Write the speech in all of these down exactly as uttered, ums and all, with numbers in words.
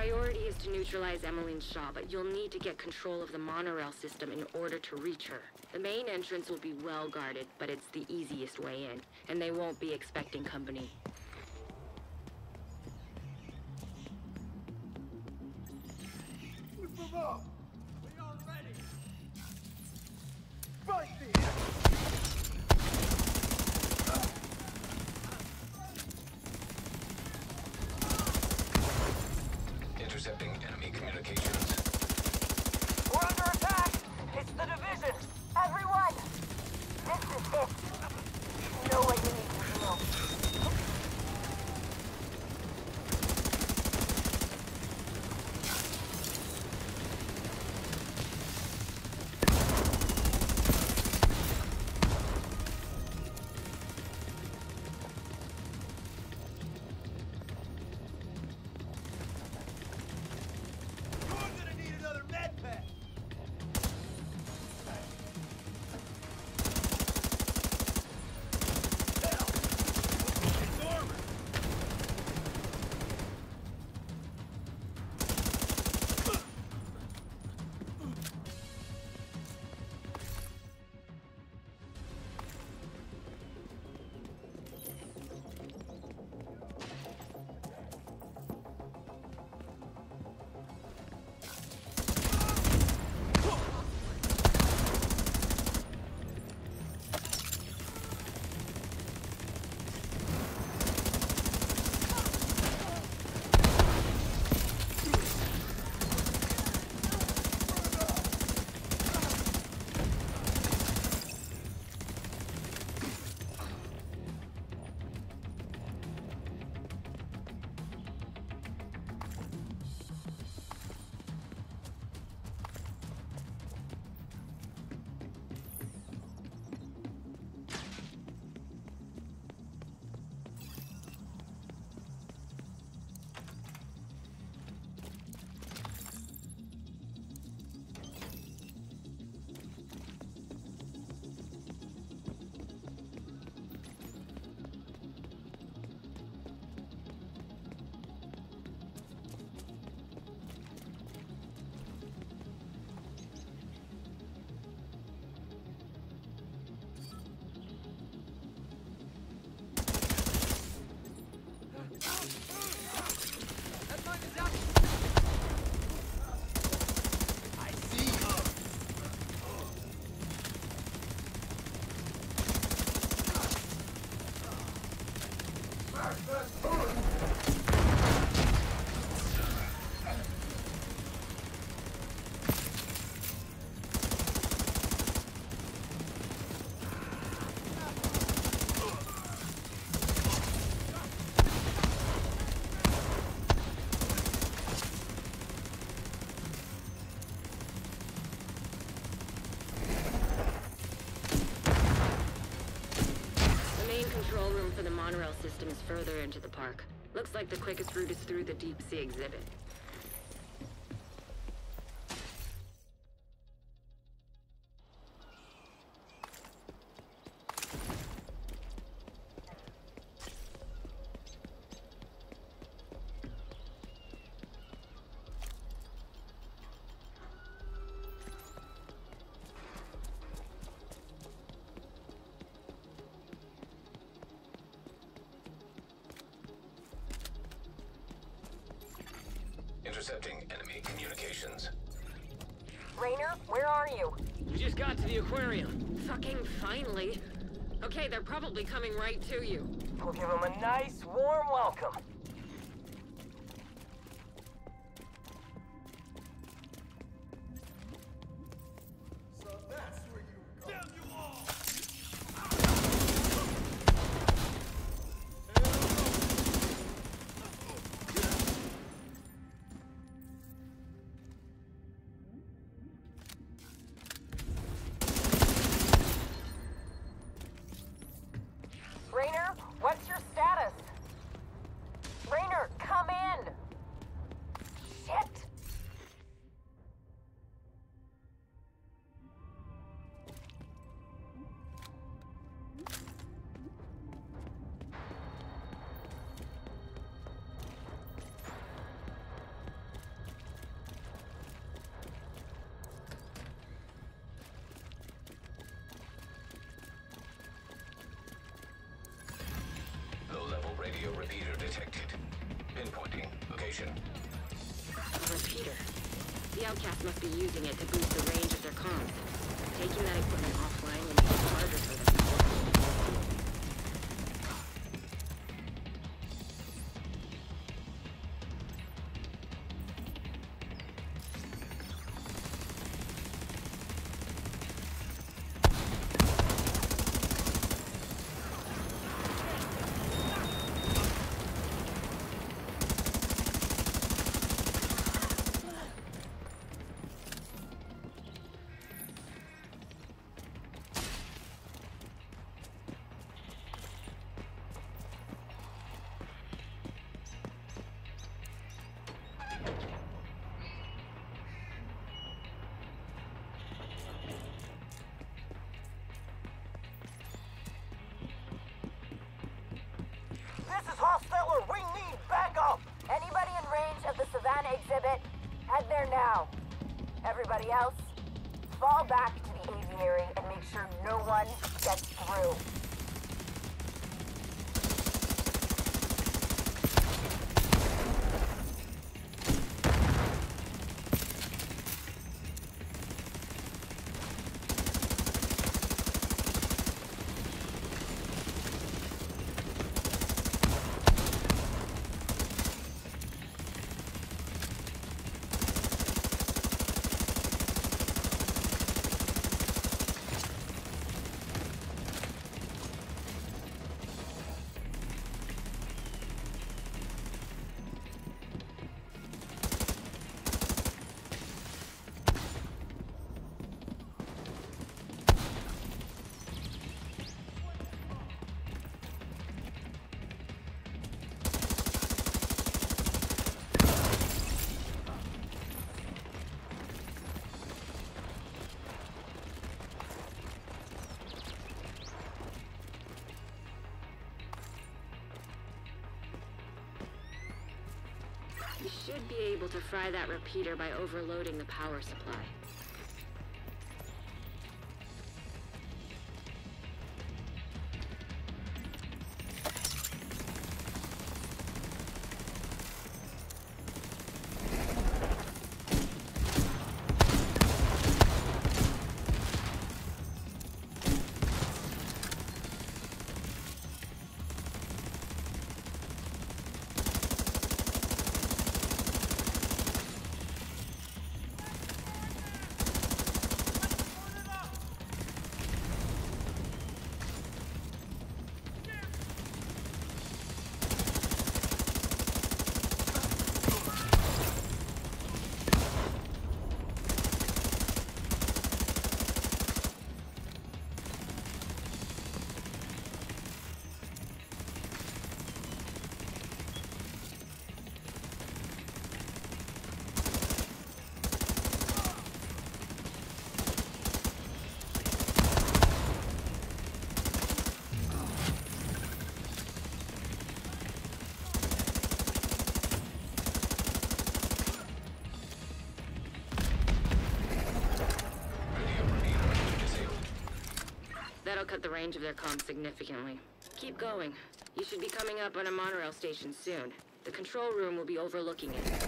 priority is to neutralize Emmeline Shaw, but you'll need to get control of the monorail system in order to reach her. The main entrance will be well guarded, but it's the easiest way in, and they won't be expecting company. Move up! We are ready! Right there! Intercepting enemy communications. We're under attack! It's the division! Everyone! This is it! You know what you need to know. Monorail system is further into the park. Looks like the quickest route is through the deep sea exhibit. Intercepting enemy communications. Rainer, where are you? We just got to the aquarium. Fucking finally. Okay, they're probably coming right to you. We'll give them a nice, warm welcome. So that's where you go. Down you all! Rainer, what's your status? The Outcasts must be using it to boost the range of their comms. Taking that equipment offline will make it harder for them to work. This is Hosteller. We need backup. Anybody in range of the Savannah exhibit, head there now. Everybody else, fall back to the aviary and make sure no one gets through. You should be able to fry that repeater by overloading the power supply. That'll cut the range of their comms significantly. Keep going. You should be coming up on a monorail station soon. The control room will be overlooking it.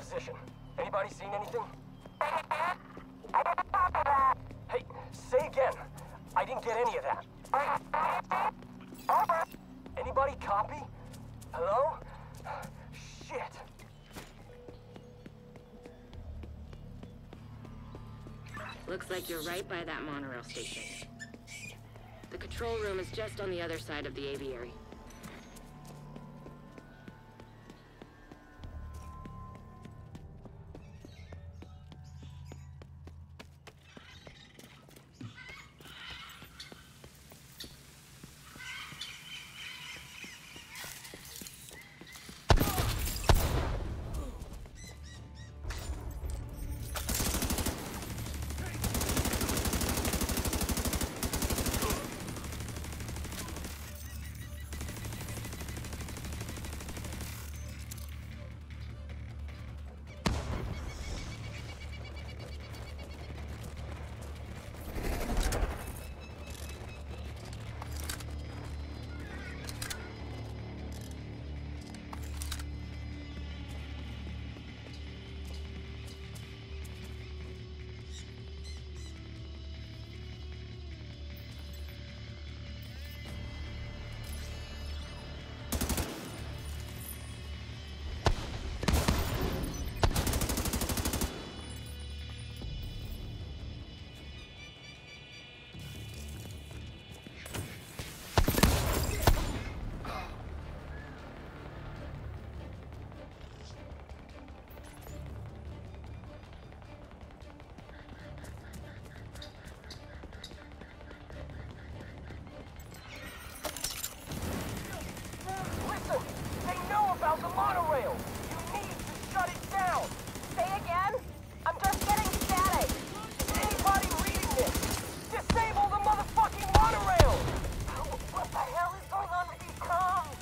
position. Anybody seen anything? Hey, say again. I didn't get any of that. Anybody copy? Hello? Shit. Looks like you're right by that monorail station. The control room is just on the other side of the aviary. The monorail! You need to shut it down! Say again? I'm just getting static. Anybody reading this? Disable the motherfucking monorail! What the hell is going on with these comms?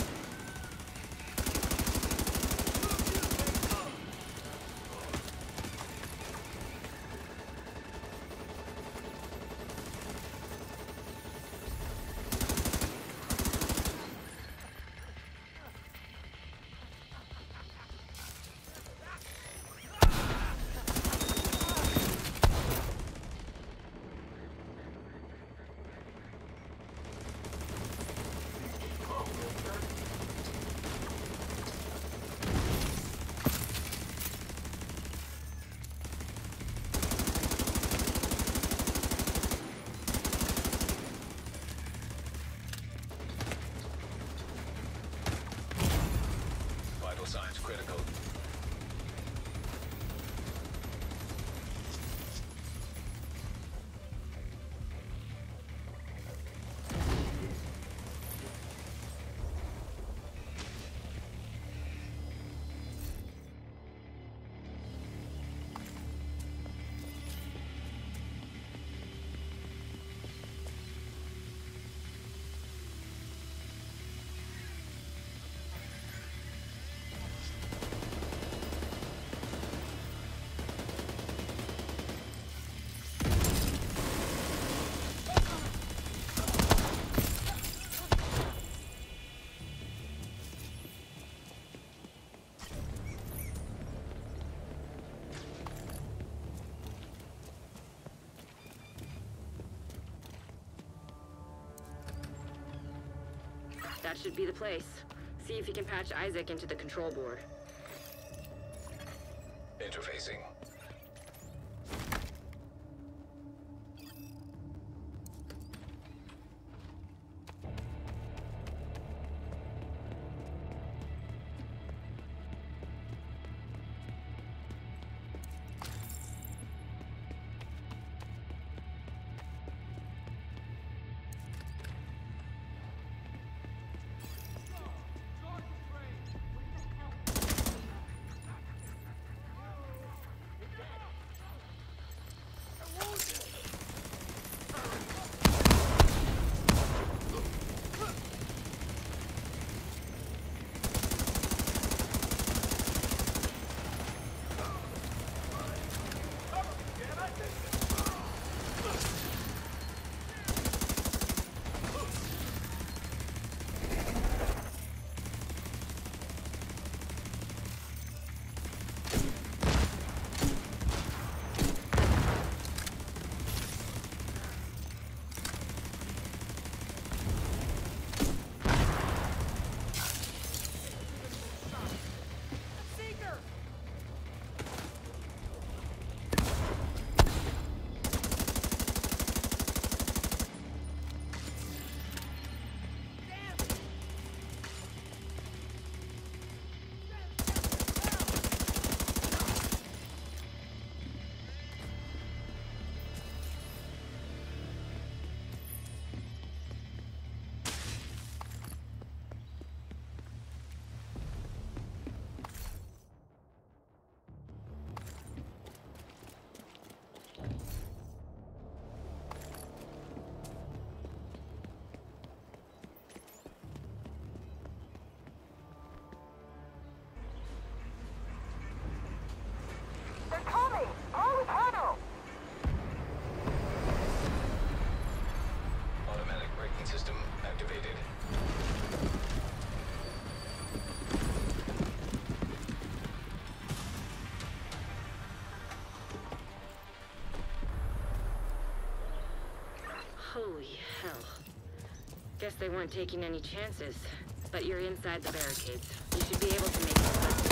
Signs critical. That should be the place. See if you can patch Isaac into the control board. Interfacing. hell? Guess they weren't taking any chances. But you're inside the barricades. You should be able to make it.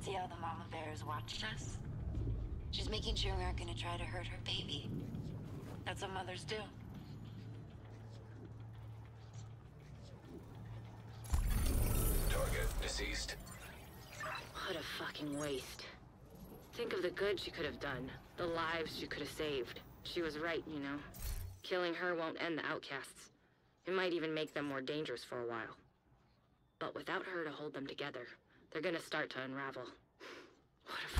See how the mama bears watched us? She's making sure we aren't gonna try to hurt her baby. That's what mothers do. Target deceased. What a fucking waste. Think of the good she could have done. The lives she could have saved. She was right, you know. Killing her won't end the outcasts. It might even make them more dangerous for a while. But without her to hold them together, they're gonna start to unravel. What a